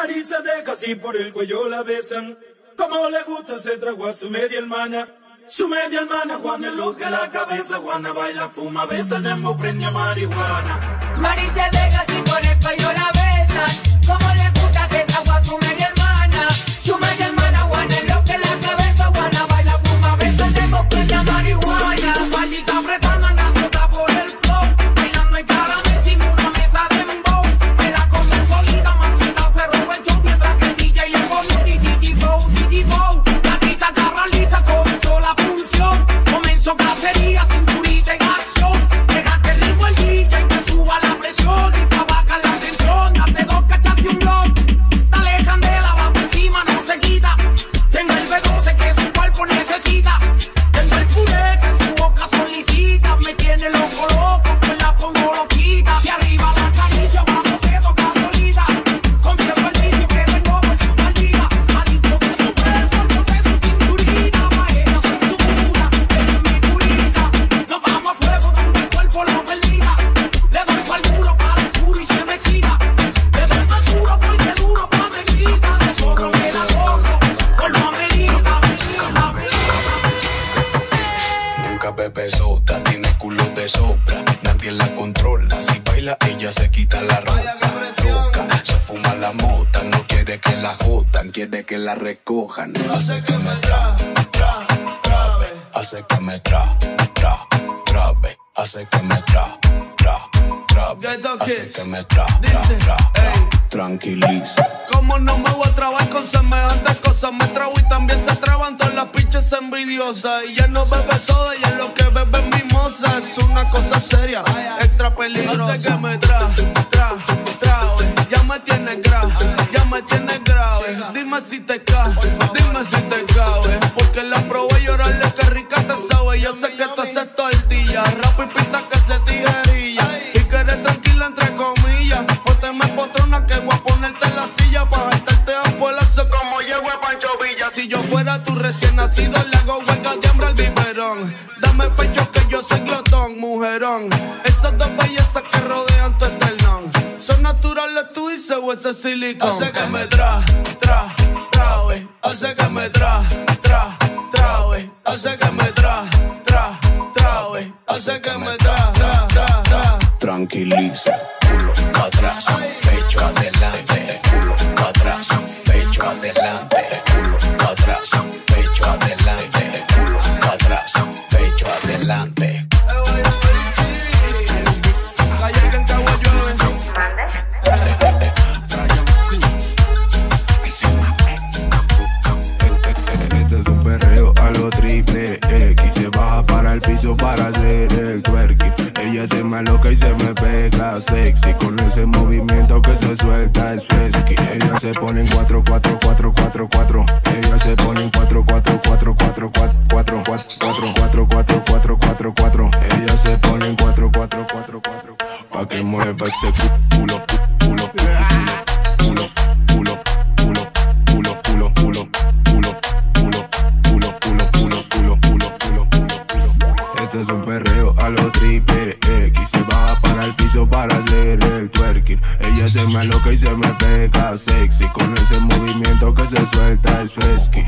Mari se deja así por el cuello la besan. Como le gusta se tragó a su media hermana. Su media hermana Juana enloque la cabeza. Juana baila, fuma, besa, el dembow prende a marihuana. Mari se deja así por el cuello la besan. Como le gusta se tragó a su media hermana. Su media hermana Juana enloque la cabeza. Juana baila, fuma, besa, el dembow prende a marihuana. Su faldita apretada, grasota por el flow. Bailando en caramel sin una mesa de dembow. Me la comen solita, mancita se roba el show. Mientras que el DJ le pone un titi-bow. La tita Carolita comenzó la función. Comenzó cacería, cinturita en acción. Deja que el ritmo el DJ te suba la presión. Y pa' bajar la tensión, date dos cachas de un blog. Dale candela, va por encima, no se quita. Tengo el B12 que su cuerpo necesita. Tengo el puré que su boca solicita. Me tiene loco, pues la pongo loquita. Si arriba la acaricio, cuando se toca solita. Confieso el vicio que tengo por su faldita. Adicto que su peso, no sé su cinturita. Pa' ella soy su cura, ella es mi curita. Nos vamos a fuego donde el cuerpo lo permita. Le doy pa'l muro, para el puro y se me excita. Le doy más duro porque duro pa' me excita. De zorro que la soco, con lo amerita. Nunca bebe sota, tiene culo de sobra. Nadie la controla, si baila ella se quita la ropa. Roca, se fuma la mota, no quiere que la jodan, quiere que la recojan. Hace que me trabe, hace que me trabe, hace que me trabe, hace que me trabe. Tranquiliza. Como no me voy a trabar con semejantes cosas. Me trago y también se traban todas las pinches envidiosas. Y ya no bebe soda, y es lo que bebe mimosa. Es una cosa seria, extra peligrosa. Hace que me trabe. Ya me tienes grave. Dime si te cae, porque la probé llorarle que rica te sabe. Yo sé que tú haces tortilla, rap y pita que se tijerilla. Y que eres tranquila entre comillas. Pónteme potrona que voy a ponerte en la silla. Pa' jaltarte a polazo como llego a Pancho Villa. Si yo fuera tu recién nacido, le hago huelga de hambre al biberón. Dame pecho que yo soy glotón, mujerón. Esas dos bellezas que rodean tu esternón son naturales, tú dices, o ese silicón. Hace que me trabe. Hace que me trabe. Hace que me trabe. Hace que me trabe. Tranquiliza, culo atrás, pecho adelante, culo atrás, pecho adelante, culo atrás, pecho adelante, culo atrás, pecho adelante. Este es un perreo a lo triple X. Se baja para el piso para hacer el twerking. Ella se me aloca y se me pega sexy. Con ese movimiento que se suelta es fresky. Ella se pone en 4, 4, 4, 4, 4. Ella se pone en 4, 4, 4, 4, 4, 4, 4, 4, 4, 4, 4, 4. Ella se pone en 4, 4, 4, 4. Pa' que mueva ese culo, culo, culo, culo, culo, culo, culo, culo, culo, culo, culo, culo, culo, culo, culo, culo, culo. Este es un perreo a lo triple X. Se baja para el piso para hacer el twerking. Ella se me aloca y se me pega sexy. Con ese movimiento que se suelta es fresky.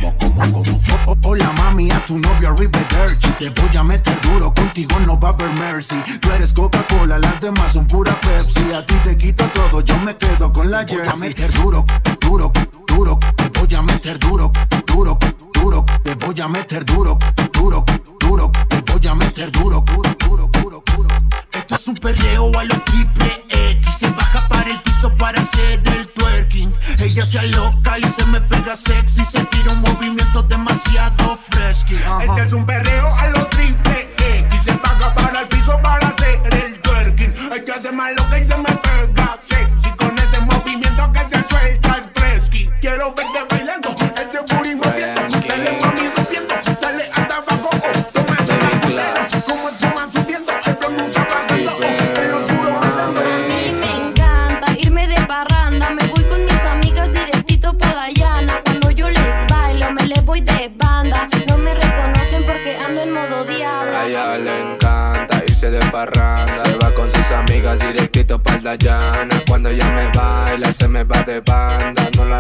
Hola mami, a tu novio River Dirty. Te voy a meter duro, contigo no va a haber mercy. Tú eres Coca-Cola, las demás son pura Pepsi. A ti te quito todo, yo me quedo con la jersey. Te voy a meter duro, duro, duro. Te voy a meter duro, duro, duro. Te voy a meter duro, duro, duro. Te voy a meter duro, duro, duro, duro, duro. Esto es un perreo a lo triple X. Se baja para el piso para hacer el twerking. Ella se aloca y se me pega sexy. Se tira un movimiento demasiado fresky. Este es un perreo a lo triple X. Se baja para el piso para hacer el twerking. Ella se me aloca y se me pega sexy. Con ese movimiento que se suelta es fresky. Quiero verte bailando, este booty moviendo. Dale mami rompiendo, dale hasta abajo. Toma la culera, como se van subiendo. El flow nunca va bajando, pero duro bailando. A mí me encanta irme de parranda. Me voy con mis amigas directito pa' Dayana. Cuando yo les bailo me le voy de banda. No me reconocen porque ando en modo diabla. A ella le encanta irse de parranda. Se va con sus amigas directito pa' Dayana. Cuando ella me baila se me va de banda. No la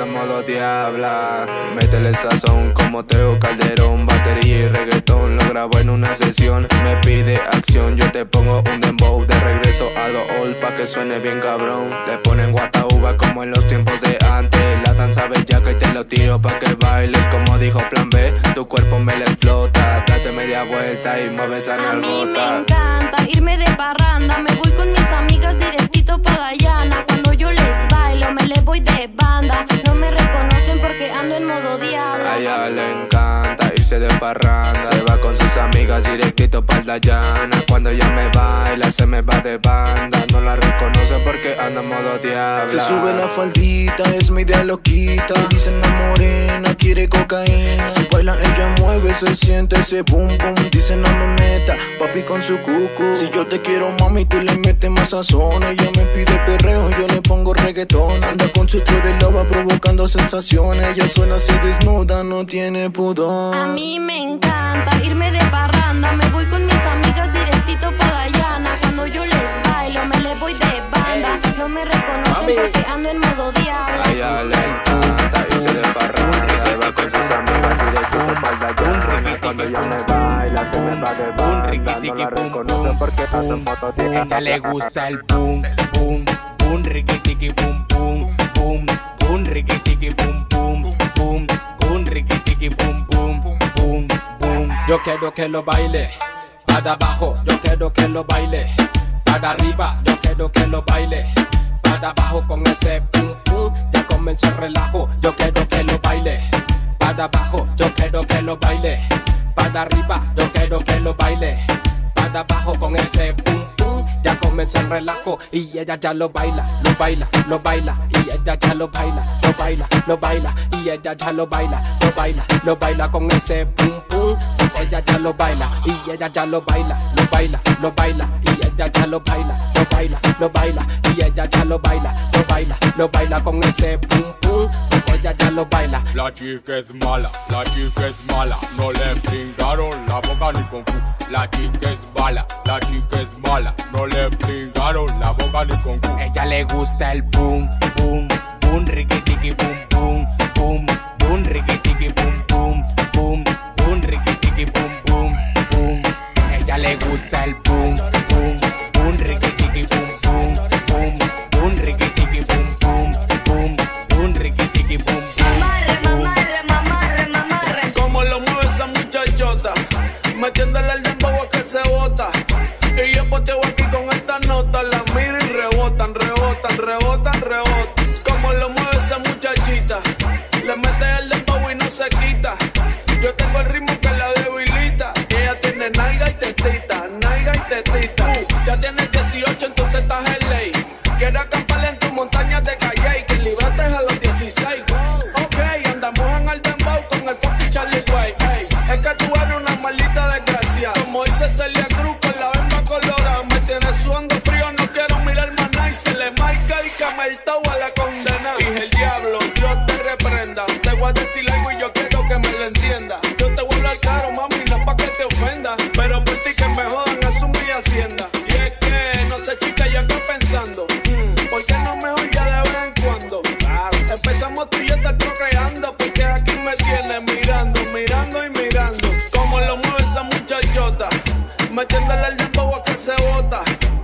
anda en modo diabla. Métele sazón como Teo Calderón. Batería y reggaetón, lo grabo en una sesión. Me pide acción, yo te pongo un dembow. De regreso a lo old pa' que suene bien cabrón. Le ponen guatauba como en los tiempos de antes. La danza bellaca y te lo tiro pa' que bailes. Como dijo Plan B, tu cuerpo me la explota. Date media vuelta y mueve esa nalgota. A mí me encanta irme de parranda. Me voy con mis amigas directito pa' Dayana. Cuando yo les bailo me les voy de banda. No me reconocen porque ando en modo diablo. A ella le encanta irse de parranda. Se va con sus amigas directito pa' Dayana. Cuando ella me baila se me va de banda. No la reconoce porque anda en modo diablo. Se sube la faldita, es mi idea loquita. Le dicen la morena, quiere cocaína. Si baila ella mueve, se siente ese boom boom. Dicen no me meta, papi con su cucu. Si yo te quiero mami, tú le metes más sazón. Ella me pide perreo, yo le pongo reggaetón. Anda con su trío de lava provocando sensaciones. Ella sola se desnuda, no tiene pudor. A mí me encanta irme de parranda. Me voy con mis amigas directito pa' Dayana. Cuando yo les bailo me les voy de banda. No me reconocen porque ando en modo diablo. A ella le encanta irse de parranda. Se va con sus amigas directito pa' Dayana. Cuando ella me baila se me va de banda. No la reconoce porque ando en modo diablo. Ella le gusta el boom, boom, boom, riqui tiki boom, boom, boom, boom, riqui tiki boom, boom, boom, boom, riqui tiki boom, boom, boom, boom. Yo quiero que lo baile para abajo, yo quiero que lo baile para arriba, yo quiero que lo baile para abajo con ese boom, boom. Ya comenzó el relajo, yo quiero que lo baile para abajo, yo quiero que lo baile para arriba, yo quiero que lo baile para abajo con ese boom, boom. Ya comenzó el relajo y ella ya lo baila, lo baila, lo baila. Y ella ya lo baila, lo baila, lo baila. Y ella ya lo baila, lo baila, lo baila con ese boom, boom. Ella ya lo baila y ella ya lo baila, lo baila, lo baila. Y ella ya lo baila, lo baila, lo baila. Y ella ya lo baila, lo baila, lo baila con ese boom, boom. Ella ya lo baila. La chica es mala, la chica es mala. No le brincaron la boca ni con cu. La chica es mala, la chica es mala. No le brincaron la boca ni con cu. Ella le gusta el boom, boom, boom, riqui tiki boom, boom, boom, boom, riqui tiki boom, boom, boom, boom, riqui tiki boom, boom, boom. Ella le gusta el boom, boom, boom, riqui tiki boom, boom, boom, boom, riqui tiki boom, boom, boom, boom, riqui tiki boom, boom. Mamarre, mamarre, mamarre. Como lo mueve esa muchachota, metiéndole el dembow a que se bota. Y yo poteo aquí con esta nota, la miro y rebotan, rebotan, rebotan, rebotan. Como lo mueve esa muchachita, le mete el dembow y no se quita. Yo tengo el ritmo que la debilita. Ella tiene nalga y tetita, nalga y tetita. Ya tienes 18, entonces estás en ley. Quiero acamparle en tu montaña de Calle, que libraste a los 16. Ok, andamos en el dembow con el fucking Charlie Way. Es que tú eres una maldita desgracia. Como dice Celia Cruz con la bemba colorada. Me tienes sudando frío, no quiero mirar más nada. Y se le marca el cameltao a la condena. Dije el diablo, Dios te reprenda. Te voy a decir algo y yo quiero que me lo entienda. Yo te voy a hablar claro, mami, no es pa' que te ofenda. Pero por ti que me jodan, eso es mi hacienda. Y es que, no sé chica, yo estoy pensando, ¿por qué no mejor ya de vez en cuando? Empezamos tú y yo estar procreando, porque aquí me tienes mirando, mirando y mirando. Como lo mueve esa muchachota, metiéndole el dembow a que se bota.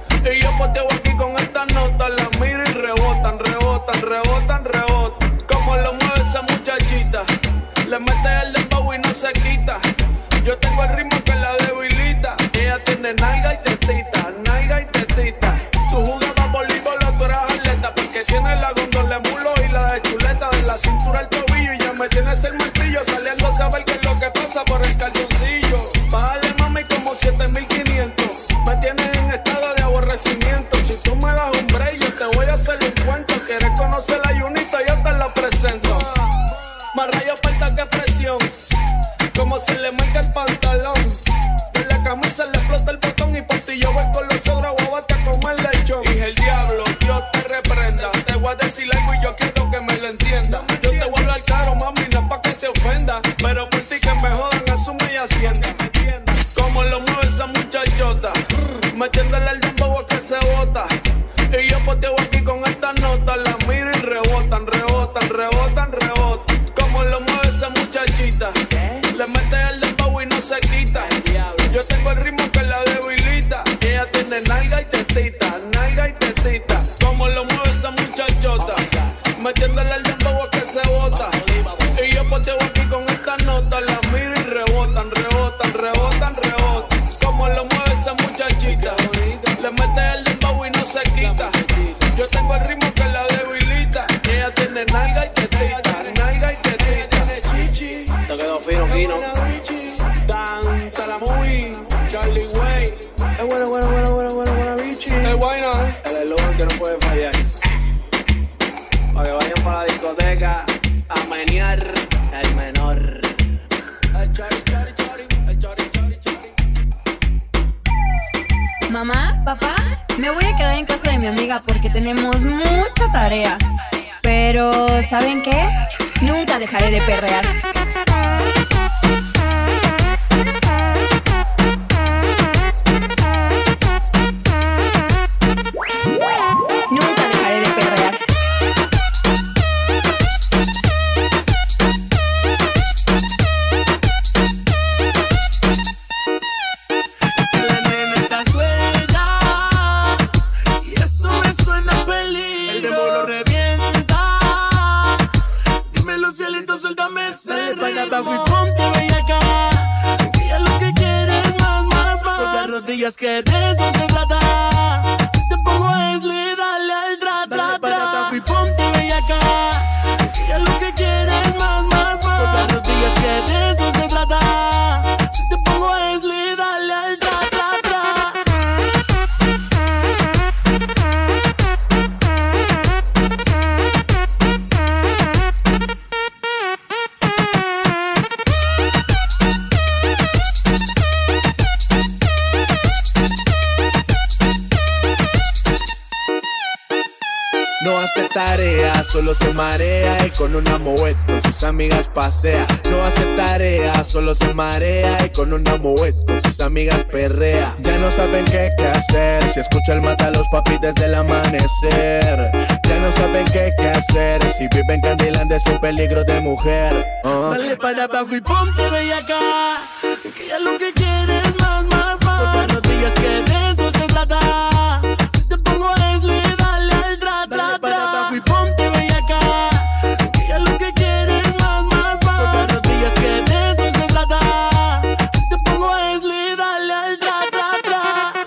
Y yo poteo aquí con esta nota, la miro y rebotan, rebotan, rebotan, rebotan. Como lo mueve esa muchachita, le mete el dembow y no se quita. Yo tengo el ritmo que la debilita. Ella tiene nalga y tetita, nalga y tetita. Tú jugabas voleibol o tú eras atleta, porque tienes la gondola de mulo y la de chuleta. De la cintura al tobillo y ya me tienes el martillo, saliendo a saber qué es lo que pasa por el calzoncillo. Bájale mami como 7500, me tienes en estado de aborrecimiento. Si tú me das un break yo te voy a hacer un cuento. Quieres conocer la Junita, yo te la presento. Más rayo falta que presión, como se le marca el pantalón. En la camisa le explota el botón y por ti yo voy con los ogros guabate a comer lechón. Dije el diablo, Dios te reprenda. Te voy a decir algo y yo quiero que me lo entienda. Yo te voy a hablar claro, mami, no es pa' que te ofenda. Pero por ti que me jodan, asume y hacienda. Como lo mueve esa muchachota, metiéndole el dembow a que se bota. Y yo poteo aquí con esta nota, la miro y rebotan, rebotan, rebotan, rebotan. Le mete el dembow y no se quita. Yo tengo el ritmo que la debilita. Ella tiene nalga y tetita, nalga y tetita. Como lo mueve esa muchachota, metiéndole el dembow a que se bota. Y yo poteo aquí con esta nota. La miro y rebotan, rebotan, rebotan, rebotan. Como lo mueve esa muchachita, le mete el dembow y no se quita. Yo tengo el ritmo que la debilita. Ella tiene nalga y tetita, nalga y tetita. Te quedó fino, Kino. Tanta la movie, Charlie Way. Es buena, bichi. Es buena, El eslogan que no puede fallar. Para que vayan para la discoteca a menear el menor. El chari, chari, chari, el chari, chari, chari. Mamá, papá, me voy a quedar en casa de mi amiga porque tenemos mucha tarea. Pero, ¿saben qué? Nunca dejaré de perrear. Nunca dejaré de perrear. Es que la nena está suelta y eso me suena a peligro. El demo lo revienta. Dímelo, cielito, suéltame ese ritmo. Para abajo y ponte bellaca, que ya lo que quieres más, más, más. Con las rodillas que de eso se trata. Si te pongo a Esli, dale al tra, tra, tra. Para abajo y ponte bellaca, que ya lo que quieres más, más, más. Con las rodillas que de eso se trata. Si te pongo a Esli, dale al tra, tra, tra. No hace tarea, solo se marea y con una moed con sus amigas pasea. No hace tarea, solo se marea y con una moed con sus amigas perrea. Ya no saben qué hacer, si escucha el mata a los papis desde el amanecer. Ya no saben qué hacer, si viven en Candyland es un peligro de mujer. Dale para abajo y ponte bellaca, que ya lo que quieres más, más, más. Con las rodillas que de eso se trata. Si te pongo a Esli, dale al tra, tra, para abajo y ponte bellaca, que ya lo que quieres más, más, más. Con las rodillas que de eso se trata. Si te pongo a Esli, dale al tra, tra, tra.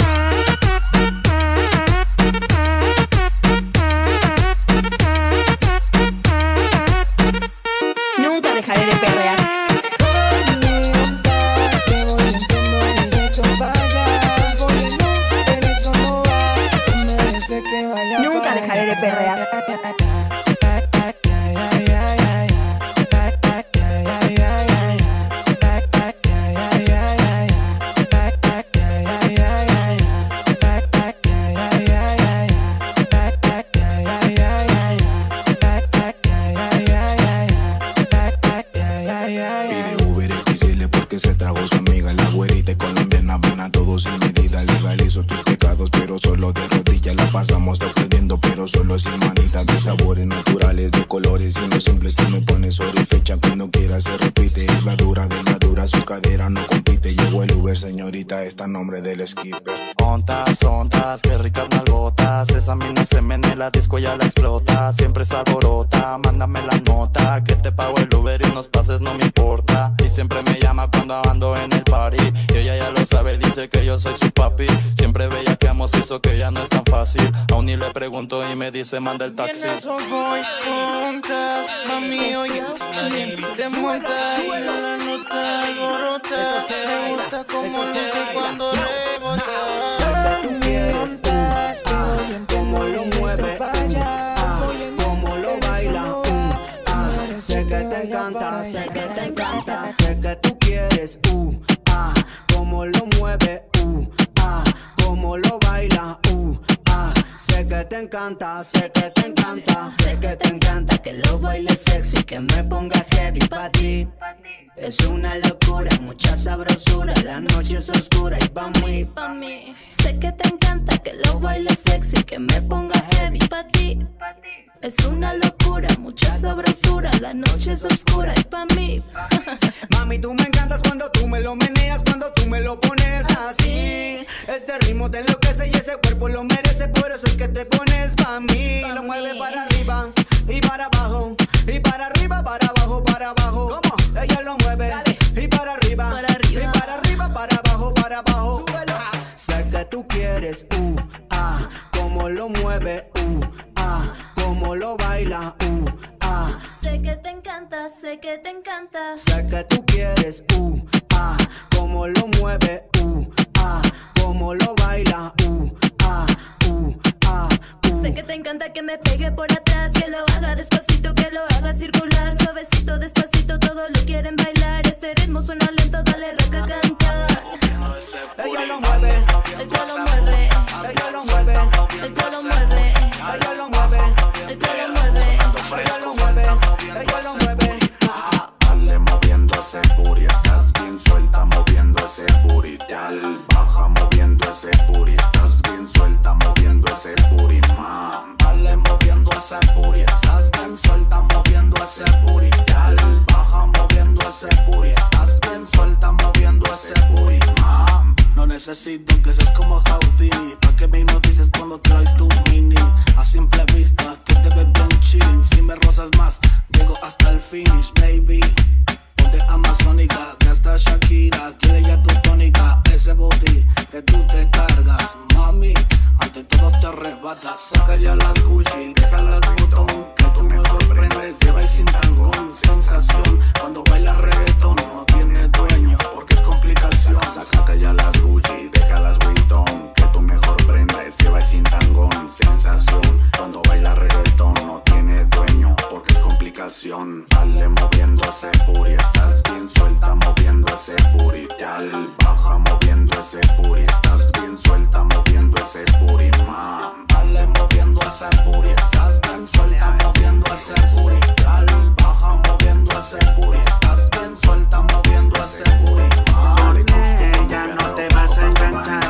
Nunca dejaré de perrear. Nunca dejaré de perrear. Pide Uber XL porque se trajo su amiga la güerita colombiana. Ven a todos sin medida, legalizo tus pecados, pero solo de rodillas la pasamos sorprendiendo, pero solo sin manita. De sabores naturales, de colores, siendo simple tú me pones hora y fecha cuando quieras se repite. Es la dura de la dura, su cadera no compite. Llegó el Uber, señorita, está a nombre del skipper. Ontas, qué ricas nalgotas. Esa mina se mene la disco ya la explota. Siempre se alborota, mándame la nota. Que te pago el Uber y unos pases no me importa. Y siempre me llama cuando ando en el party. Y ella ya lo sabe, dice que yo soy su papi. Siempre veía que amo hizo que ya no es tan fácil. Aún ni le pregunto y me dice manda el taxi. Voy juntas, mami, oye, te montas y la nota alborota. Me gusta como no sé cuando rebota. Como lo mueve, como lo baila, sé que te encanta, sé que te encanta, sé que tú quieres, como lo mueve, como lo baila, sé que te encanta, sé que te encanta, sé que te encanta que lo bailes sexy, que me ponga heavy pa' ti. Es una locura, mucha sabrosura, la noche es oscura y pa' mí. Sé que te encanta que lo bailes sexy, que me ponga heavy pa' ti. Es una locura, mucha sabrosura, la noche es oscura y pa' mí. Mami, tú me encantas cuando tú me lo meneas, cuando tú me lo pones así. Este ritmo te enloquece y ese cuerpo lo merece, por eso es que te pones pa' mí. Lo mueve para arriba y para abajo, y para arriba, para abajo, para abajo. ¿Cómo? Ella lo mueve. Dale. Y para arriba, y para arriba, para abajo, para abajo. Súbelo. Sé que tú quieres, cómo lo mueve, cómo lo baila, Sé que te encanta, sé que te encanta. Sé que tú quieres, cómo lo mueve, cómo lo baila, Sé que te encanta que me pegue por atrás, que lo haga despacito, que lo haga circular, suavecito, despacito, todos lo quieren bailar. Este ritmo suena lento, dale rock a cantar. Ella lo mueve, ella lo mueve, ella lo mueve, ella lo mueve, ella lo mueve, ella lo mueve, ella lo mueve, ella lo mueve. Dale moviendo ese booty, estás bien suelta moviendo ese booty. Dale, baja moviendo ese booty, estás bien suelta moviendo ese booty, man. Dale moviendo ese booty, estás bien suelta moviendo ese booty. Dale, baja moviendo ese booty, estás bien suelta moviendo ese booty, man. No necesito que seas como Houdini, pa' que me hipnotices cuando traes tu mini. A simple vista que te ves bien chilling. Si me rozas más, llego hasta el finish, baby. Ponte amazónica, que hasta Shakira quiere ya tu tónica. Ese booty que tú te cargas, mami, ante todos te arrebatas. Saca ya las Gucci, deja las botón, que tú me sorprendes. Lleva y sin tangón, sensación. Cuando baila reggaetón no tiene dueño, porque es complicación. Saca ya las Gucci, deja las Vuitton, que tú mejor prendes. Lleva y sin tangón, sensación. Cuando baila reggaetón no tiene dueño, porque es complicación. Dale moviendo ese booty, estás bien suelta moviendo ese booty. Dale, baja moviendo ese booty, estás bien suelta moviendo ese booty, man. Dale moviendo ese booty, estás bien suelta moviendo ese booty. Dale, baja moviendo ese booty, estás bien suelta moviendo ese booty, man. Con ella no te vas a enganchar,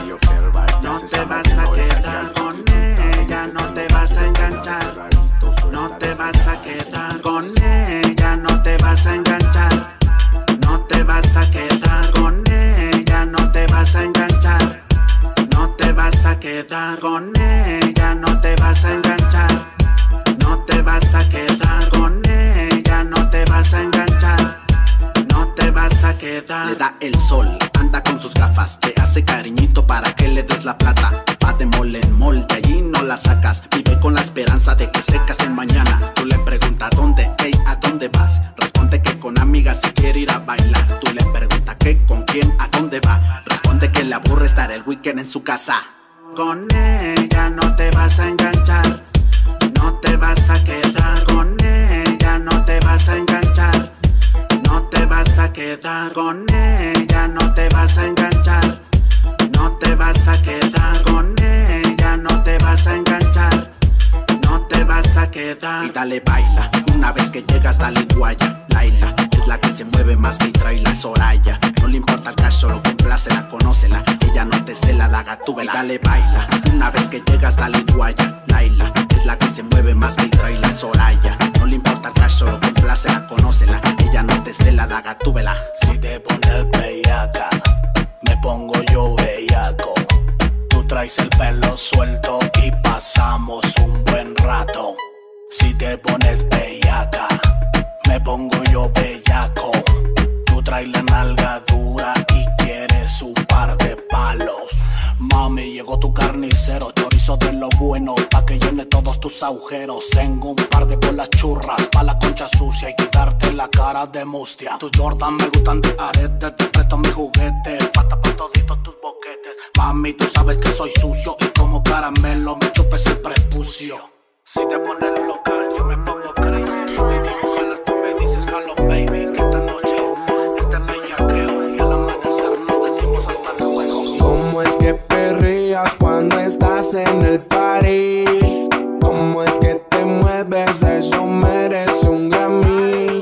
no te vas a quedar. Con ella no te vas a enganchar, no te vas a quedar. Con ella no te vas a enganchar, no te vas a quedar. Con ella no te vas a enganchar, no te vas a quedar. Con ella no te vas a enganchar, no te vas a quedar. Con ella no te vas a enganchar, no te vas a quedar. Le da el sol, anda con sus gafas, te hace cariñito para que le des la plata. Va de mole en mole, de allí no la sacas. Vive con la esperanza de que se casen mañana. Tú le preguntas dónde, hey, ¿a dónde vas? Responde que con amigas si quiere ir a bailar. Tú le preguntas qué, con quién, a dónde va. Responde que le aburre estar el weekend en su casa. Con ella no te vas a enganchar, no te vas a quedar. Con ella no te vas a enganchar, no te vas a quedar. Con ella no te vas a enganchar, no te vas a quedar. Con ella no te vas a enganchar, no te vas a quedar. Y dale baila, una vez que llegas dale guaya. Laila es la que se mueve más, me trae la Soraya. No le importa el cash, solo complácela, conócela. Ella no te cela, la gatúbela. Y dale baila, una vez que llegas dale guaya. Laila es la que se mueve más, me trae la Soraya. No le importa el cash, solo complácela, conócela. Ella no te cela, la gatúbela. Si te pones bellaca, me pongo yo bellaco. Tú traes el pelo suelto y pasamos un buen rato. Si te pones bellaca, me pongo yo bellaco. Tú traes la nalga dura y quieres un par de palos. Mami, llegó tu carnicero, chorizo de lo bueno, pa' que llene todos tus agujeros. Tengo un par de bolas churras, pa' la concha sucia y quitarte la cara de mustia. Tu Jordan me gustan de arete, te presto mi juguete, pa' tapar toditos tus boquetes. Mami, tú sabes que soy sucio y como caramelo me chupes el prepucio. Si te pones loca, yo me pongo crazy. Si te digo jalas, tú me dices hello baby. Que esta noche, este bellaqueo y al amanecer no decimos hasta luego. ¿Cómo es que perreas cuando estás en el party? ¿Cómo es que te mueves? Eso merece un Grammy.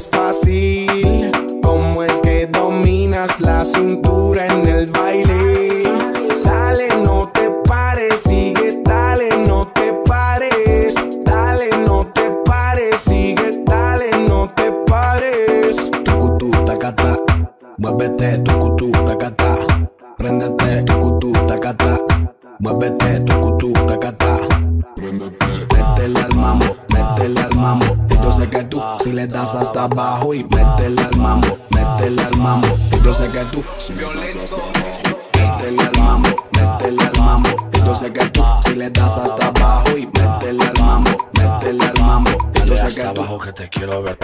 fácil. ¿Cómo es que dominas la cintura en el baile? Dale, no te pares, sigue, dale, no te pares. Dale, no te pares, sigue, dale, no te pares. Tucutú, tacata, muévete, tucutú, tacata. Préndete, tucutú, tacata. Muévete, tucutú, tacata. Métele al mambo, métele al mambo. Y yo sé que tú, si le das hasta abajo. Y métele al mambo, métele al mambo. Y yo sé que tú, métele al mambo, métele al mambo. Y yo sé que tú, si le das hasta abajo. Y métele al mambo, métele al mambo. Y yo sé que tú, abajo que te quiero ver.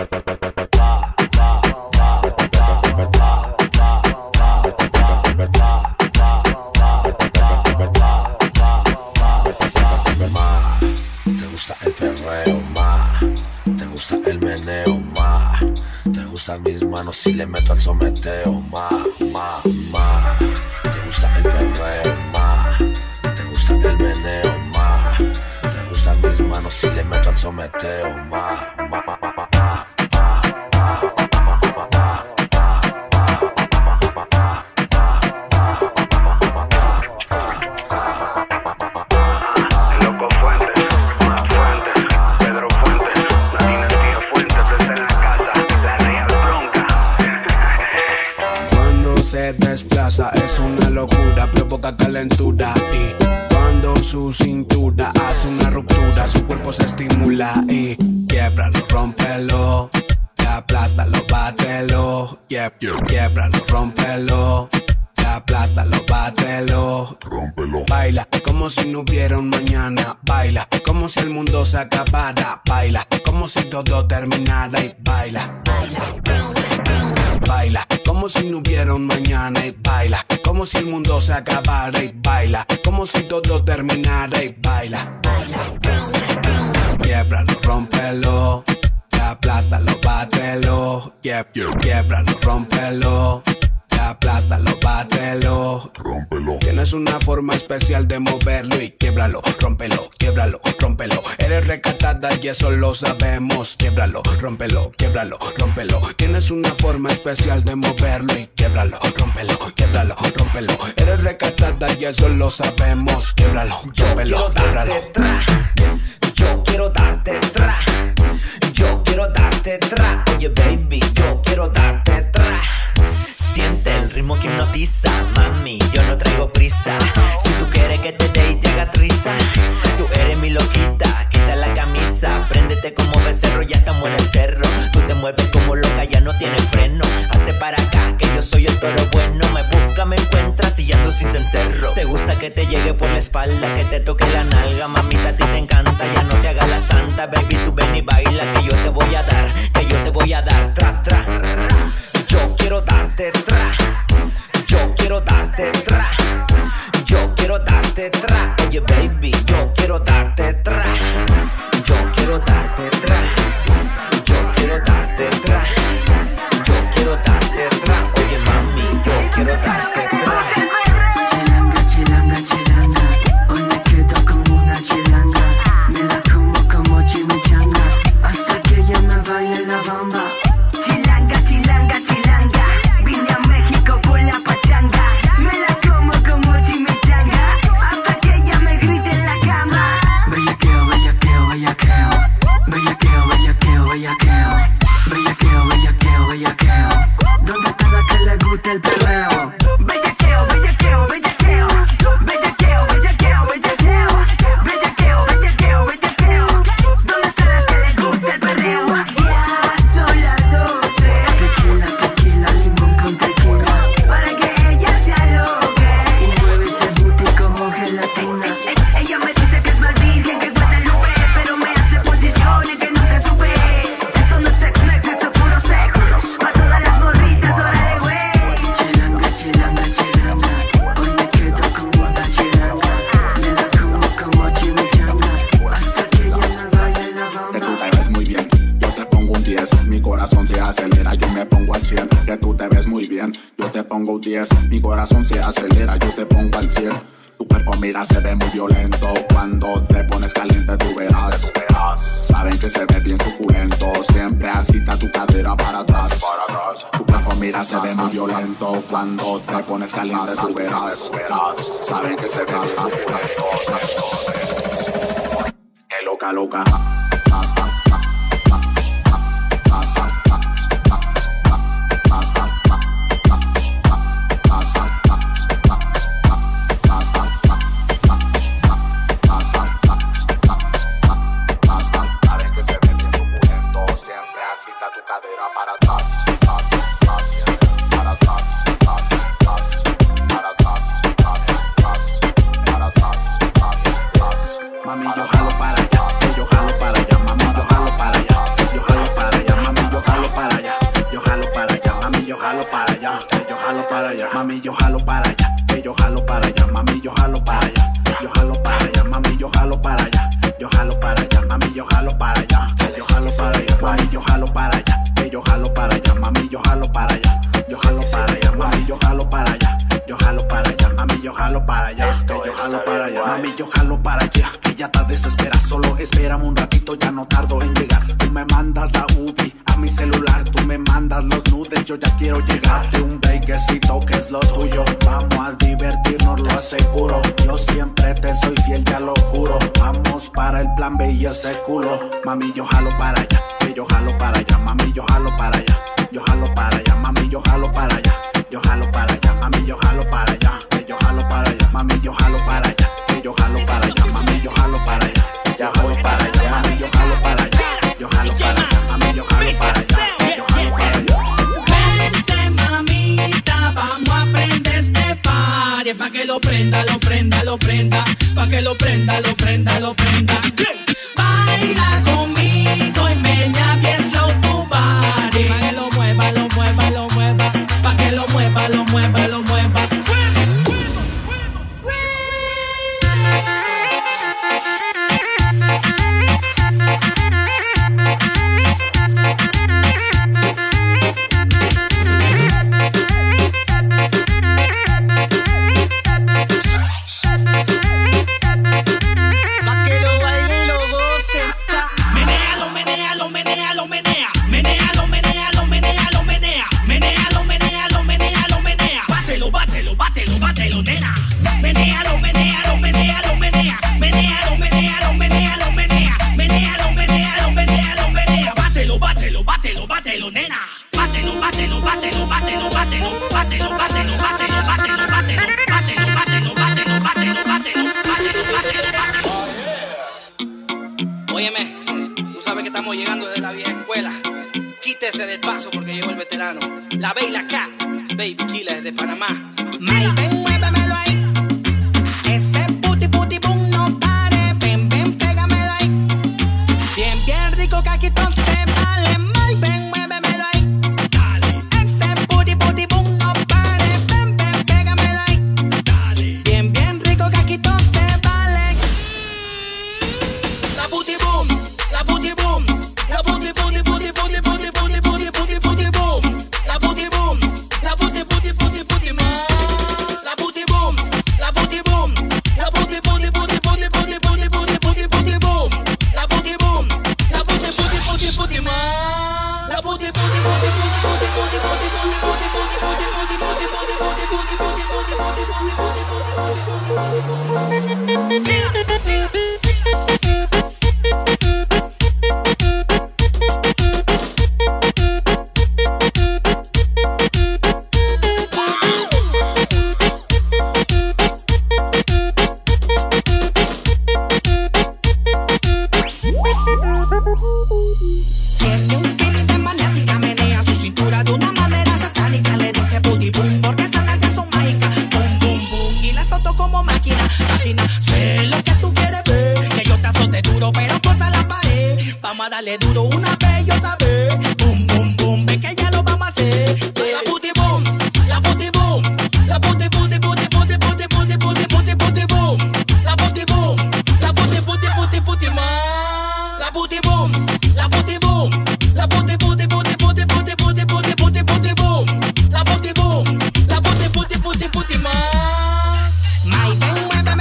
Te gusta el perreo, ma. Te gusta el meneo, ma. Te gustan mis manos si le meto al someteo, ma. Te gusta el perreo, ma. Te gusta el meneo, ma. Te gustan mis manos si le meto al someteo, ma. Desplaza, es una locura, provoca calentura. Y cuando su cintura hace una ruptura, su cuerpo se estimula. Y quiebralo, rómpelo, aplástalo, bátelo. Quiebralo, rómpelo, aplástalo, bátelo. Rómpelo. Baila como si no hubiera un mañana. Baila como si el mundo se acabara. Baila como si todo terminara. Y baila, baila como si no hubiera un mañana. Y baila como si el mundo se acabara. Y baila como si todo terminara. Y baila, quiebralo, rómpelo, aplástalo, bátelo. Quiebralo, rómpelo, aplástalo, bátelo. Rómpelo. Tienes una forma especial de moverlo. Y quiebralo, rómpelo, quiebralo, rómpelo. Eres recatada y eso lo sabemos. Quiebralo, rómpelo, quiebralo, rómpelo. Tienes una forma especial de moverlo. Y quiebralo, rómpelo, quiebralo, rómpelo. Eres recatada y eso lo sabemos. Quiebralo, rómpelo, quiebralo. Yo quiero darte tra. Yo quiero darte tra. Oye baby, yo quiero darte tra. Siente el ritmo que hipnotiza, mami, yo no traigo prisa. Si tú quieres que te dé y te haga triza, tú eres mi loquita, quita la camisa. Préndete como becerro, ya estamos en el cerro. Tú te mueves como loca, ya no tienes freno. Hazte para acá, que yo soy el toro bueno. Me busca, me encuentras y ya ando sin cencerro. Te gusta que te llegue por la espalda, que te toque la nalga, mamita, a ti te encanta. Ya no te hagas la santa, baby, tú ven y baila. Que yo te voy a dar, que yo te voy a dar, tra, tra. Yo quiero darte tra. Yo quiero darte tra. Yo quiero darte tra. Oye baby, yo quiero darte tra. Yo quiero darte tra. Yo quiero darte tra. Yo quiero darte tra. Oye mami, yo quiero darte tra. Chilanga, chilanga, chilanga. Hoy me quedo como una chilanga. Me la como chimichanga. Hasta que ella me baile la bamba. Chilanga, chilanga, chilanga. Vine a México por la pachanga. Me la como chimichanga. Hasta que ella me grite en la cama. Bellaqueo, bellaqueo, bellaqueo. Bellaqueo, bellaqueo, bellaqueo. Bellaqueo, bellaqueo, bellaqueo. ¿Dónde está la que le gusta el perreo? Bellaqueo, bellaqueo, bellaqueo. Bellaqueo, bellaqueo, bellaqueo. Bellaqueo, bellaqueo, bellaqueo. ¿Dónde está la que le gusta el perreo? Ya son las 12. Tequila, tequila, limón con tequila. Para que ella se aloque. Y mueve ese booty como gelatina. Ella me dice que es más virgen que Guadalupe, pero me hace posiciones que nunca supe. Esto no es Tex-Mex, esto es puro sexo. Pa' todas las morritas, órale, güey. Chilanga, chilanga, chilanga. Hoy me quedo como una chilanga. Me la como chimichanga. Hasta que ella me baile la bamba. Que tú te ves muy bien, yo te pongo un 10. Mi corazón se acelera, yo me pongo al 100. Que tú te ves muy bien, yo te pongo un 10. Mi corazón se acelera, yo te pongo al 100. Tu cuerpo mira se ve muy violento. Cuando te pones caliente tú verás. Saben que se ve bien suculento. Siempre agita tu cadera para atrás. Tu cuerpo mira se ve muy violento. Cuando te pones caliente tú verás. Saben que se ve bien suculento. Que loca, loca. Mami, yo jalo para allá, que yo jalo para allá, mami, yo jalo para allá, yo jalo para allá, mami, yo jalo para allá, yo jalo para allá, mami, yo jalo para allá, que yo jalo para allá, mami, yo jalo para allá, que yo jalo para allá, mami, yo jalo para allá, yo jalo para allá, mami, yo jalo para allá, yo jalo para allá, mami, yo jalo para allá, que yo jalo para allá, mami, yo jalo para allá, que ya te desesperas, solo espérame un ratito, ya no tardo en llegar. Tú me mandas la UBI a mi celular, tú me mandas los nudes, yo ya quiero llegar. De un breakcito que es lo tuyo, vamos a divertirnos, lo aseguro. Yo siempre te soy fiel, ya lo juro. Vamos para el plan B y ese culo. Mami, yo jalo para allá, que yo jalo para allá, mami, yo jalo para allá, yo jalo para allá, mami, yo jalo para allá, yo jalo para allá, mami, yo jalo para allá, que yo jalo para allá, mami, yo jalo para allá, que yo jalo para allá, mami, yo jalo para allá, yo jalo para allá, mami, yo jalo para allá, yo jalo para allá, mami, yo jalo para allá, yo jalo para allá. Vente, mamita, vamos a prender este party, pa' que lo prenda, lo prenda, lo prenda, pa' que lo prenda, lo prenda, lo prenda. Baila conmigo y meña bien slow tu body, pa' que lo mueva, lo mueva, lo mueva, pa' que lo mueva, lo mueva, lo mueva. Óyeme, tú sabes que estamos llegando desde la vieja escuela. Quítese del paso porque llegó el veterano. La B y la K, Baby Killer de Panamá. May, ven, muévemelo ahí. Ese puti puti boom no pare. Ven, ven, pégamelo ahí. Bien, bien rico que aquí todo se vale. May, ven, muévemelo ahí. Dale. Ese puti puti boom no pare. Ven, ven, pégamelo ahí. Dale. Bien, bien rico que aquí todo se vale. La puti boom, la puti boom, la puti puti puti puti puti puti puti puti puti boom, la puti boom, la puti puti puti puti ma, la puti boom, la puti boom, la puti puti puti puti puti puti puti puti puti boom, la puti boom, la puti puti puti puti ma, la puti puti puti puti puti puti puti puti puti puti puti puti puti puti puti puti puti puti. Tiene un feeling de maniática, menea su cintura de una manera satánica. Le dice booty boom porque esas nalgas son mágicas. Boom, boom, boom, y la azoto como máquina. Máquina, sé lo que tú quieres ver, que yo te azote duro pero corta la pared. Vamos a darle duro una vez y otra vez. Boom, boom, boom, ven que ya lo vamos a hacer. La booty boom, la booty boom, la booty booty booty booty booty booty booty booty booty boom, la booty boom, la booty booty booty booty ma, la booty boom, la booty boom, la booty booty booty booty booty booty booty booty booty boom, la booty boom, la booty booty booty booty ma. My ven, mueve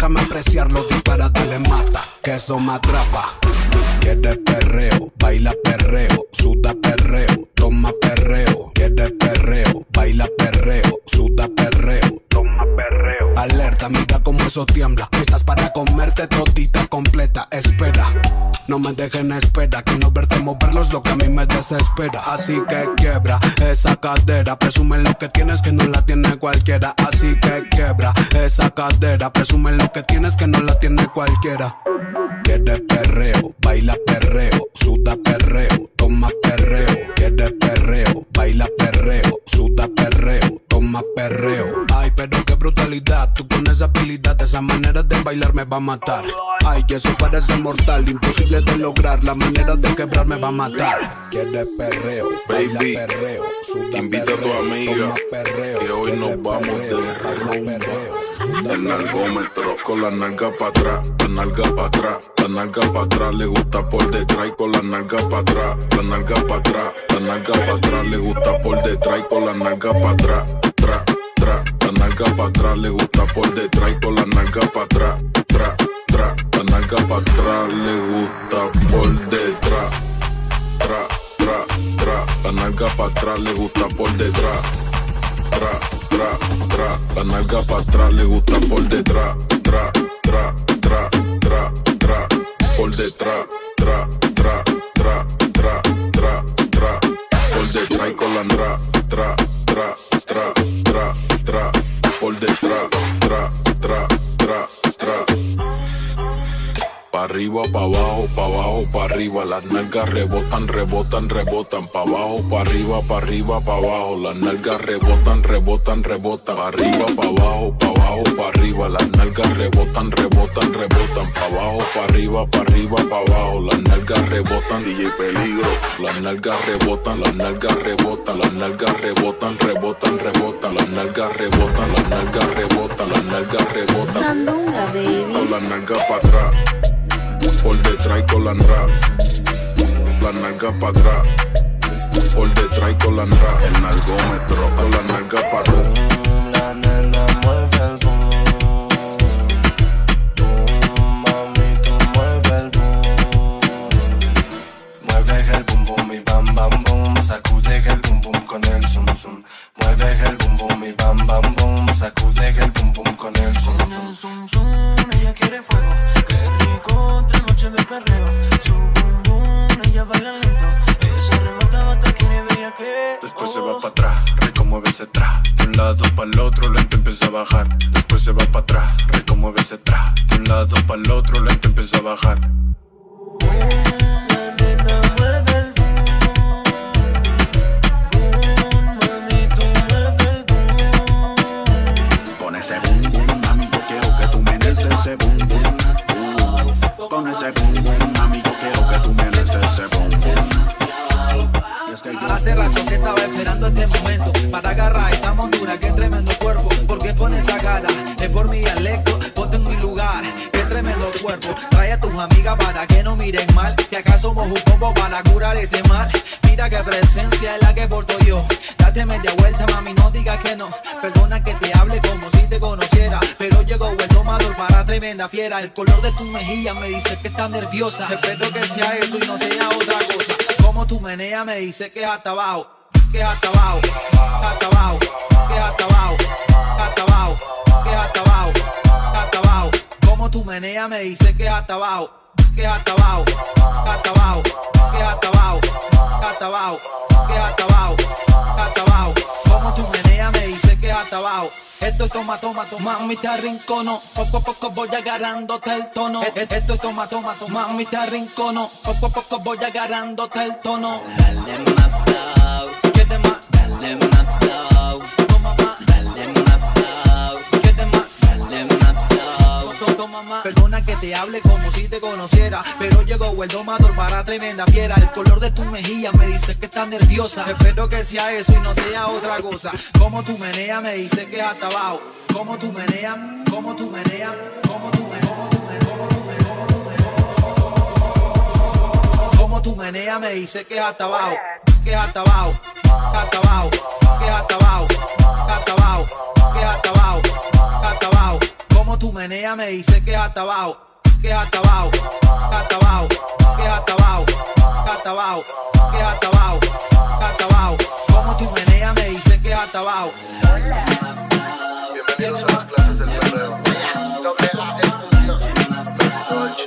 déjame apreciarlo, dispara, dale, mata, que eso me atrapa. Quiere perreo, baila perreo, suda perreo, toma perreo. Quiere perreo, baila perreo, suda perreo, toma perreo. Alerta, mira como eso tiembla. Estás para comerte todita completa. Espera, no me dejen espera, que no verte moverlo es lo que a mí me desespera. Así que quiebra esa cadera, presume lo que tienes que no la tiene cualquiera. Así que quiebra esa cadera, presume lo que tienes que no la tiene cualquiera. Quiere perreo, baila perreo, suda perreo, toma perreo. Quiere perreo, baila perreo, suda perreo, toma perreo. Ay, pero qué brutalidad, tú con esa habilidad, esa manera de bailar me va a matar. Ay, que eso parece mortal, imposible de lograr, la manera de quebrar me va a matar. Quiere perreo, baila perreo, suda invita perreo, a tu amiga, toma perreo, que hoy nos vamos de rumba. El nargómetro con la nalga pa' atrás, la nalga pa' atrás, la nalga pa' atrás, le gusta por detrás y con la nalga pa' atrás, la nalga pa' atrás, la nalga pa' atrás, le gusta por detrás y con la nalga pa' atrás, tra, tra, la nalga pa' atrás, le gusta por detrás y con la nalga pa' atrás, tra, tra, la nalga pa' atrás, le gusta por detrás, tra, tra, tra, la nalga pa' atrás, le gusta por detrás. Tra, tra, tra, la nalga pa' atrás le gusta por detrás. Tra, tra, tra, tra, tra, por detrás. Tra, tra, tra, tra, tra, tra, por detrás y con la tra, tra, tra, tra, tra, tra, por detrás. Tra, tra, tra, tra. Pa' arriba, pa' abajo, pa' arriba. Las nalgas rebotan, rebotan, rebotan. Pa' abajo, pa' arriba, pa' abajo. Las nalgas rebotan, rebotan, rebotan. Pa' arriba, pa' abajo, pa' arriba. Las nalgas rebotan, rebotan, rebotan. Pa' abajo, pa' arriba, pa' abajo. Las nalgas rebotan. DJ Peligro. Las nalgas rebotan, las nalgas rebotan. Las nalgas rebotan, rebotan, rebotan. Las nalgas rebotan, las nalgas rebotan. Las nalgas rebotan. Sandunga, baby. Con las nalgas pa' atrás. Por detrás y con la nalga, la nalga pa' atrás. Por detrás y con la nalga, el nargómetro, con la nalga pa' atrás. La nena mueve el boom. Mami, tú mueve el boom. Mueves el boom boom y bam bam boom. Sacudes el boom boom con el zum zum. Mueves el boom boom y bam bam boom. Sacudes el boom boom con el zum zum. Ella quiere fuego, qué rico, 3 noches de perreo. Su boom boom, ella baila lento. Ella se arrebata, bata, quiere ver que. Después se va para atrás, rico mueve ese tra. De un lado para el otro, lento empieza a bajar. Después se va para atrás, rico mueve ese tra. De un lado para el otro, lento empieza a bajar. Con ese boom boom, mami, yo quiero que tú me des ese boom boom. Con ese boom boom, mami, yo quiero que tú me des ese boom boom. Y es que yo hace rato que estaba esperando este momento para agarrar esa montura, qué tremendo cuerpo. ¿Por qué pones esa cara? Es por mi dialecto, ponte en mi lugar. Qué tremendo cuerpo. Trae a tus amigas para que no miren mal. Que acá somos un combo para curar ese mal. Mira qué presencia es la que porto yo. Date media vuelta, mami, no digas que no. Perdona que te hable como si te conociera, pero llegó el tomador para tremenda fiera. El color de tu mejilla me dice que estás nerviosa. Espero que sea eso y no sea otra cosa. Como tu menea me dice que es hasta abajo. Que es hasta abajo, hasta abajo, que es hasta abajo, hasta abajo, que es hasta abajo, hasta abajo. Como tu menea me dice que es hasta abajo, que es hasta abajo, hasta abajo, que es hasta abajo, hasta abajo, que es hasta abajo, hasta abajo. Como tu menea me dice que es hasta abajo. Esto es toma, toma, toma, mami te arrincono. Poco a poco voy agarrándote el tono. Esto es toma, toma, toma, mami te arrincono. Poco a poco voy agarrándote el tono. Dale más flow, quiere más, dale más flow. Toma más, dale más flow, quiere más, dale más flow. Toma más. Perdona que te hable como si te conociera, pero llegó el domador para tremenda fiera. El color de tu mejilla me dice que estás nerviosa. Espero que sea eso y no sea otra cosa. Como tu menea me dice que es hasta abajo. Como tu menea, como tu menea, como tu menea, como tu menea, como tu menea, como tu menea. Como tu menea me dice que es hasta abajo, que es hasta abajo, hasta abajo, que es hasta abajo, hasta abajo, que es hasta abajo, hasta abajo. Como tu menea me dice que es hasta abajo, que es hasta abajo, hasta abajo, que es hasta abajo, hasta abajo, que es hasta abajo, hasta abajo. Como tu menea me dice que es hasta abajo. Bienvenidos a las clases del perreo. AA Estudios, las noches.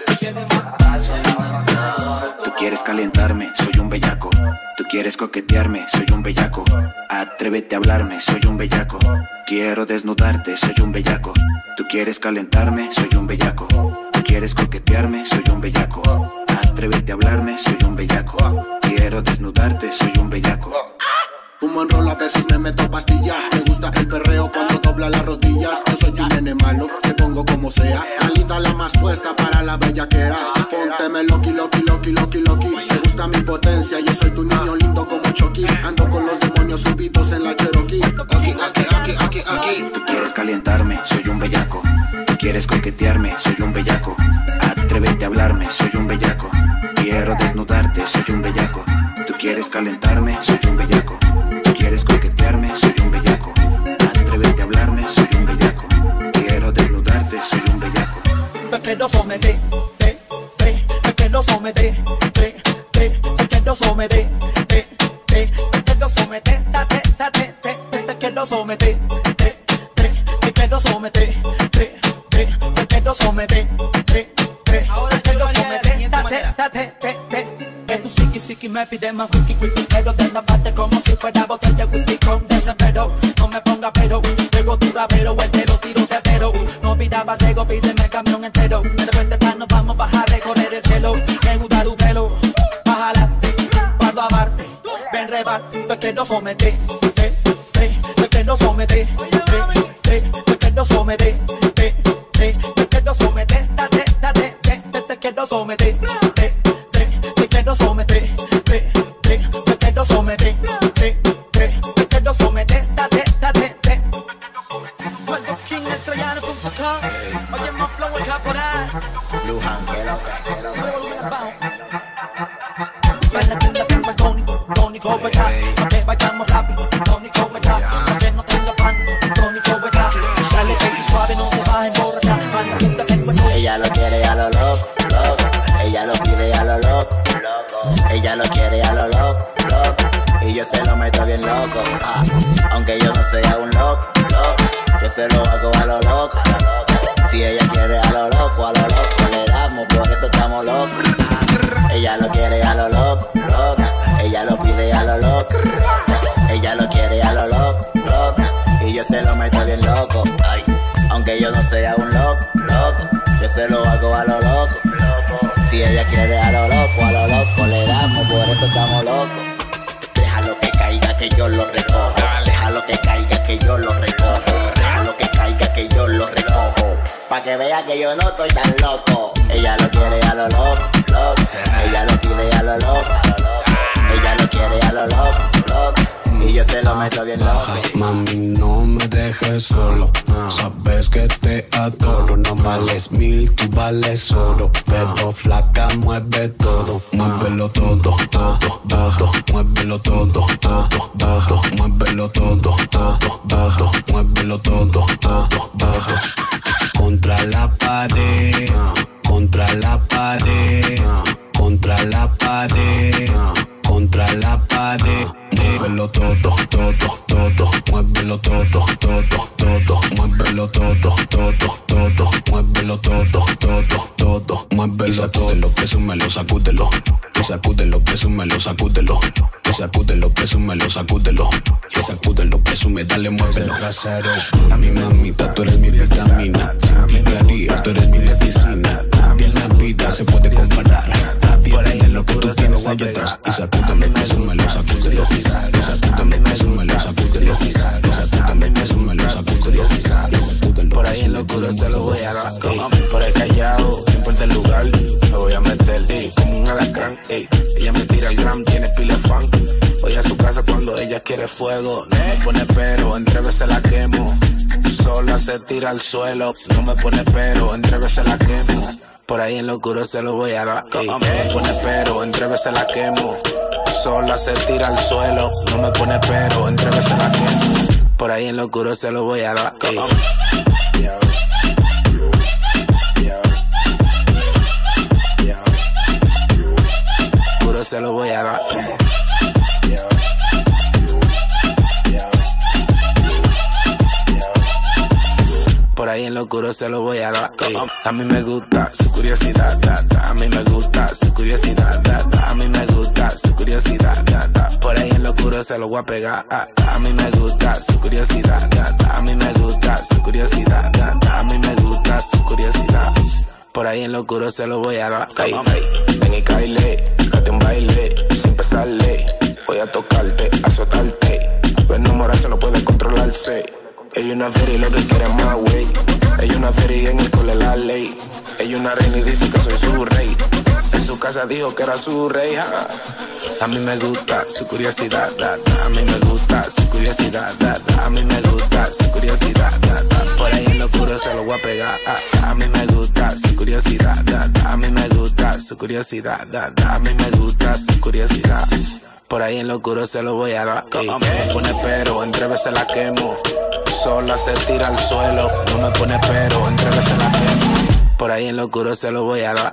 Tú quieres calentarme, soy un bellaco. Tú quieres coquetearme, soy un bellaco. Atrévete a hablarme, soy un bellaco. Quiero desnudarte, soy un bellaco. Tú quieres calentarme, soy un bellaco. Tú quieres coquetearme, soy un bellaco. Atrévete a hablarme, soy un bellaco. Quiero desnudarte, soy un bellaco. Fumo en rol, a veces me meto pastillas. Me gusta el perreo cuando dobla las rodillas. Yo soy un nene malo, me pongo como sea. La linda la más puesta para la bellaquera. Pónteme loqui, loqui, loqui, loqui, loqui. Me gusta mi potencia, yo soy tu niño lindo como Chucky. Ando con los demonios subidos en la Cherokee. Aquí, aquí, aquí, aquí, aquí. Tú quieres calentarme, soy un bellaco. Tú quieres coquetearme, soy un bellaco. Atrévete a hablarme, soy un bellaco. Quiero desnudarte, soy un bellaco. Tú quieres calentarme, soy un bellaco. Tú quieres coquetearme, soy un bellaco. Atrévete a hablarme, soy un bellaco. Quiero desnudarte, soy un bellaco. Te quiero someter, te quiero someter, te quiero someter, te quiero someter, te quiero someter, te quiero someter, te quiero someter, ahora quiero someter, que tu psiqui me pide más wiki, pero te tapaste como si fuera botella de whisky con desespero. No me ponga pero, luego tu rapero, el tero tiro severo. No pidaba ciego, pídeme camión entero. De repente nos vamos a bajar, recorrer el cielo. Me gusta tu pelo, bájalate, guardo amarte. Ven rebate, te quiero someter, te quiero someter, te quiero someter, te quiero someter, te quiero someter, te quiero someter, te quiero someter, te quiero someter, Cuando King el troyano.com, oye más flow el caporal, Luján, que lo sube volumen abajo. Baila con la firma Tony Cobra, pa' que vayamos rápido, Tony Cobra, pa' que no tenga pan, Tony Cobra. Dale baby suave, no te vas a emborrachar, baila con la firma. Ella lo quiere a lo loco, loco. Ella lo pide a lo loco, loco. Ella lo quiere a lo loco, loco. Y yo se lo meto bien loco, aunque yo no sea un loco, loco. Yo se lo hago a lo loco. Si ella quiere a lo loco le damos, por eso estamos locos. Ella lo quiere a lo loco, loco. Ella lo pide a lo loco. Ella lo quiere a lo loco, loco. Y yo se lo meto bien loco, ay. Aunque yo no sea un loco, loco. Yo se lo hago a lo loco. Si ella quiere a lo loco le damos, por eso estamos locos. Déjalo que caiga que yo lo recojo. Déjalo que caiga que yo lo recojo. Déjalo que caiga que yo lo recojo. Pa' que vea que yo no estoy tan loco. Ella lo quiere a lo loco, loco. Ella lo pide a lo loco. Ella lo quiere a lo loco, loco. Y yo se lo meto bien loco. Mami, no me dejes solo. Sabes que te adoro. No vales 1000, tú vales oro. Pero flaca, mueve todo. Muévelo todo, todo, todo. Muévelo todo, todo, todo. Muévelo todo, todo, todo. Muévelo todo, todo, todo. Contra la pared, contra la pared, contra la pared, contra la pared. Muévelo todo, todo, todo. Muévelo todo, todo, todo. Muévelo todo, todo, todo. Muévelo todo, todo, todo. Muévelo todo. Presúmelo, sacúdelo. Y sacúdelo, presúmelo, sacúdelo. Y sacúdelo, presúmelo, sacúdelo. Y sacúdelo, presume, dale, muévelo. A mi mamita, tú eres mi vitamina. Sin ti qué haría, tú eres mi medicina. Nadie en la vida se puede comparar. Nadie de lo que tú tienes allá atrás. Y sacúdelo, presúmelo, sacúdelo. Y sacúdelo, presúmelo, sacúdelo. Y sacúdelo, presúmelo, sacúdelo. Por ahí en lo oscuro se lo voy a dar. Por el callado, no importa el lugar, me voy a meter como un alacrán. Ella me tira el gram, tiene pila de fan. Voy a su casa cuando ella quiere fuego. No me pone pero, entre veces la quemo. Sola se tira al suelo. No me pone pero, entre veces la quemo. Por ahí en lo oscuro se lo voy a dar. No me pone pero, entre veces la quemo. Sola se tira al suelo. No me pone pero, entre veces la quemo. Por ahí en lo oscuro se lo voy a dar. se lo voy a dar. Por ahí en lo oscuro se lo voy a dar. A mí me gusta su curiosidad, a mí me gusta su curiosidad, a mí me gusta su curiosidad. Por ahí en lo oscuro se lo voy a pegar. A mí me gusta su curiosidad, a mí me gusta su curiosidad, a mí me gusta su curiosidad. Por ahí en lo oscuro se lo voy a dar. Ven y caile, date un baile, sin pesarle. Voy a tocarte, a azotarte. Tu enamorarse no puede controlarse. Ella una feria y lo que quiere es más, wey. Ella una feria y en el cole la ley. Ella una reina y dice que soy su rey. En su casa dijo que era su rey, ja. A mí me gusta su curiosidad, a mí me gusta su curiosidad, a mí me gusta su curiosidad. Por ahí en lo oscuro se lo voy a pegar. A mí me gusta su curiosidad, a mí me gusta su curiosidad, a mí me gusta su curiosidad. Por ahí en lo oscuro se lo voy a dar. No me pone pero, entre veces la quemo. Sola se tira al suelo. No me pone pero, entre veces la quemo. Por ahí en lo oscuro se lo voy a dar.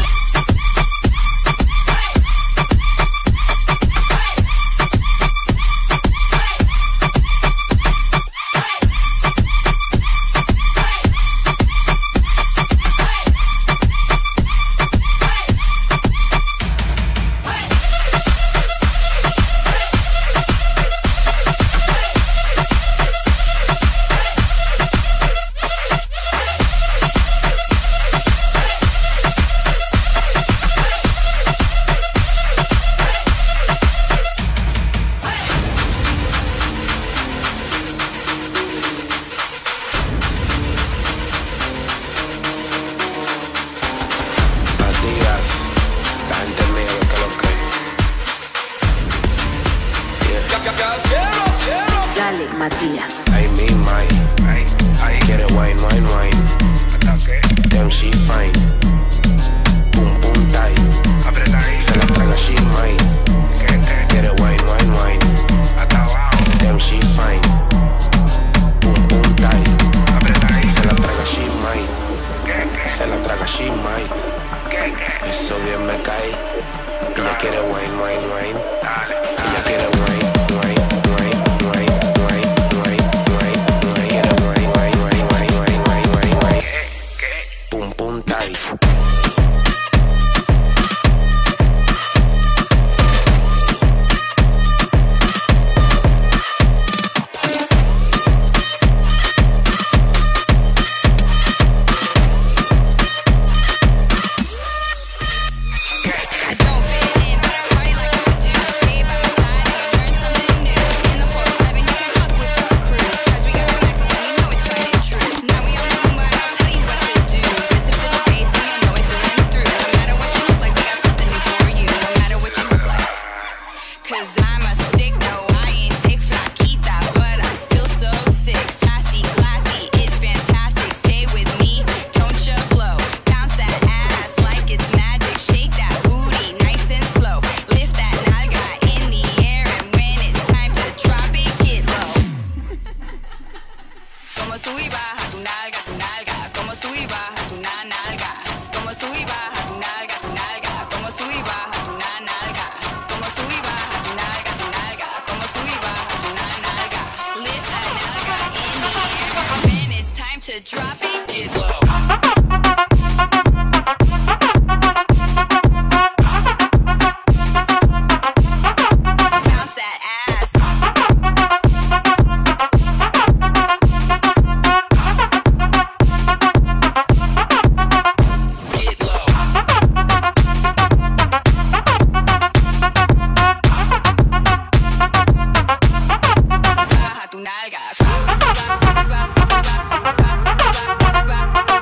Matías. Ay, mi mai, ay, quiere wine, wine, wine. Damn, she fine. Boom, boom, tight. Aprieta ahí, se la traga, she mine. Quiere wine, wine, wine. Hasta abajo. Damn, she fine. Boom, boom, tight. Aprieta ahí, se la traga, she mine. Se la traga, she mine. Eso bien me cae. Ella quiere wine, wine, wine. Dale, ella quiere wine, wine, wine, wine, wine, wine, wine, wine. Quiere wine, wine, wine, wine, wine, wine, wine, wine. Pum, pum, tight. To drop it, get low. Baja tu nalga.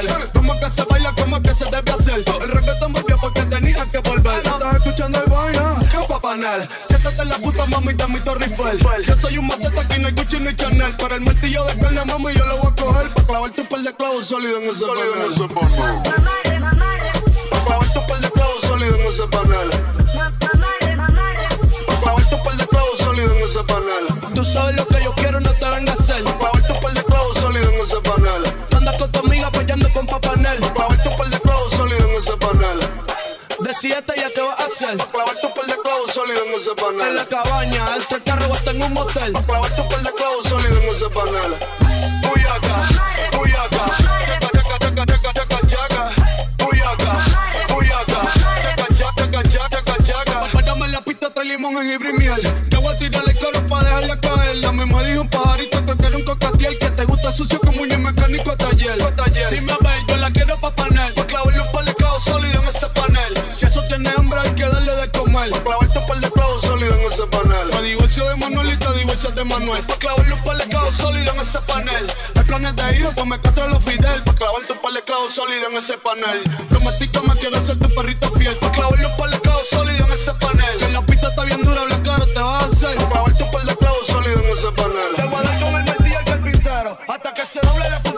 Como que se baila, como que se debe hacer. El reggaetón volvió porque tenía que volver. Estás escuchando el vaina, que pa' panel. Siéntate en la puta mami de mi Torre Eiffel. Yo soy un maceta, aquí no hay Gucci ni Chanel. Para el martillo de carne, mami, yo lo voy a coger. Pa' clavarte un par de clavos sólidos en ese panel. Pa' clavarte un par de clavos sólidos en ese panel. Pa' clavarte un par de clavos sólidos en ese panel. Tú sabes lo que yo quiero, no te vengas a hacer. Pa' clavarte un par de clavos sólidos en ese panel. Tú andas con tu amiga apoyando con Papanel. Pa' clavarte un par de clavos sólidos en ese panel. Decídete ya qué vas a hacer. Pa' clavarte un par de clavos sólidos en ese panel. En la cabaña, dentro del carro, hasta en un motel. Pa' clavarte un par de clavos sólidos en ese panel. Puyaca, puyaca, chaca, chaca, chaca, chaca, chaca. Puyaca, puyaca, chaca, chaca, chaca, chaca. Párame la pista, trae limón, jengibre y miel. Que voy a tirarle el coro pa' dejarla caer. La misma dijo un pajarito, creo que era un cocatiel. Que te gusta sucio como un mecánico a taller. Dime a ver, yo la quiero pa' panel. Pa' clavarle un par de clavos sólidos en ese panel. Si eso tiene hambre hay que darle de comer. Pa' clavarte un par de clavos sólidos en ese panel. Me divorcio de Manuel y te divorcias de Manuel. Pa' clavarle un par de clavos sólidos en ese panel. El plan es de hijo, pues me castro los Fidel. Pa' clavarte un par de clavos sólidos en ese panel. Prometí que me quiero ser tu perrito fiel. Pa' clavarle un par de clavos sólidos en ese panel. Que la pista está bien dura, habla claro, te vas a hacer. Pa' clavarte un par de clavos sólidos en ese panel. Te voy a dar con el martillo y el carpintero hasta que se doble la puta.